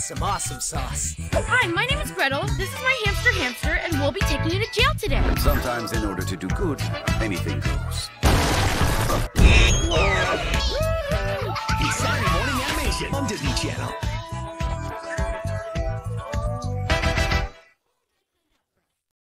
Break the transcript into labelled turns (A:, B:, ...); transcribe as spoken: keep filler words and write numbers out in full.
A: some awesome sauce.
B: Hi, my name is Gretel. This is my hamster Hamster, and we'll be taking you to jail today.
C: Sometimes in order to do good, anything goes.
D: It's Saturday morning animation on Disney Channel.